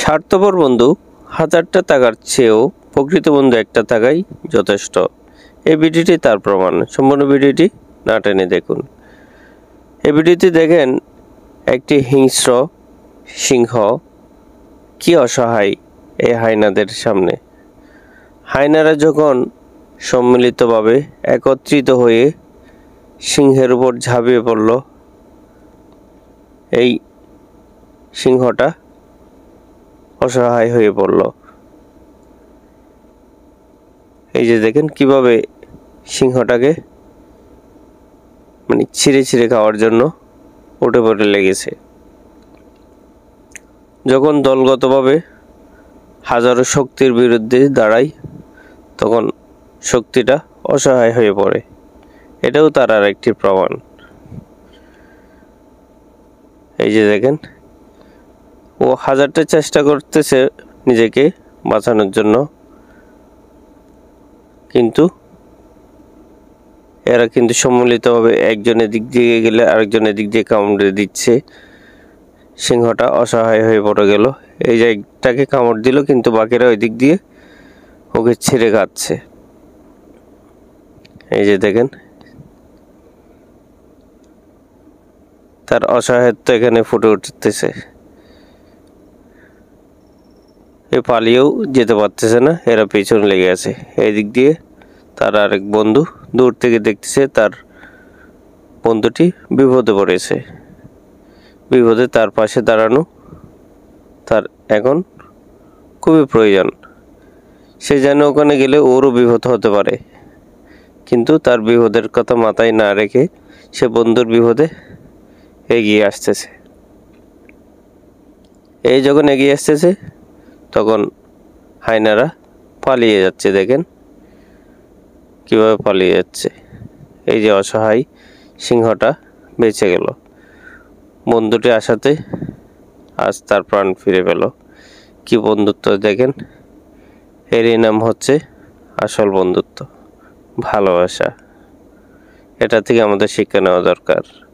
স্বার্থপর বন্ধু হাজারটা টাকার চেয়েও প্রকৃত বন্ধু একটা টাকাই যথেষ্ট। এই ভিডিওটি তার প্রমাণ। সম্পূর্ণ ভিডিওটি না টেনে দেখুন। এই ভিডিওটি দেখেন একটি হিংস্র সিংহ কি অসহায় এই হায়নাদের সামনে। হায়নারা যখন সম্মিলিতভাবে একত্রিত হয়ে সিংহের উপর ঝাঁপিয়ে পড়ল, এই সিংহটা অসহায় হয়ে পড়ল। এই যে দেখেন কিভাবে সিংহটাকে ছিঁড়ে ছিঁড়ে খাওয়ার জন্য উঠে পড়ে লেগেছে। যখন দলগতভাবে হাজারো শক্তির বিরুদ্ধে দাঁড়ায়, তখন শক্তিটা অসহায় হয়ে পড়ে। এটাও তার আর একটি প্রমাণ। এই যে দেখেন, ও হাজারটা চেষ্টা করতেছে নিজেকে বাঁচানোর জন্য, কিন্তু এরা কিন্তু সম্মিলিতভাবে একজনের দিক দিয়ে গেলে আরেকজনের দিক দিয়ে কামড়ে দিচ্ছে। সিংহটা অসহায় হয়ে পড়ে গেল। এই যে একটাকে কামড় দিল, কিন্তু বাকিরা ওই দিক দিয়ে ওকে ছিঁড়ে খাচ্ছে। এই যে দেখেন, তার অসহায়ত্ব এখানে ফুটে উঠতেছে। এ পালিয়েও যেতে পারতেছে না, এরা পেছনে লেগে আছে। এই দিক দিয়ে তার আরেক বন্ধু দূর থেকে দেখতেছে তার বন্ধুটি বিপদে পড়েছে। বিপদে তার পাশে দাঁড়ানো তার এখন খুবই প্রয়োজন। সে যেন ওখানে গেলে ওরও বিপদ হতে পারে, কিন্তু তার বিপদের কথা মাথায় না রেখে সে বন্ধুর বিপদে এগিয়ে আসতেছে। এই যখন এগিয়ে আসতেছে, তখন হায়নারা পালিয়ে যাচ্ছে। দেখেন কিভাবে পালিয়ে যাচ্ছে। এই যে অসহায় সিংহটা বেঁচে গেল। বন্ধুটি আসাতে আজ তার প্রাণ ফিরে পেল। কি বন্ধুত্ব দেখেন! এরই নাম হচ্ছে আসল বন্ধুত্ব, ভালোবাসা। এটা থেকে আমাদের শিক্ষা নেওয়া দরকার।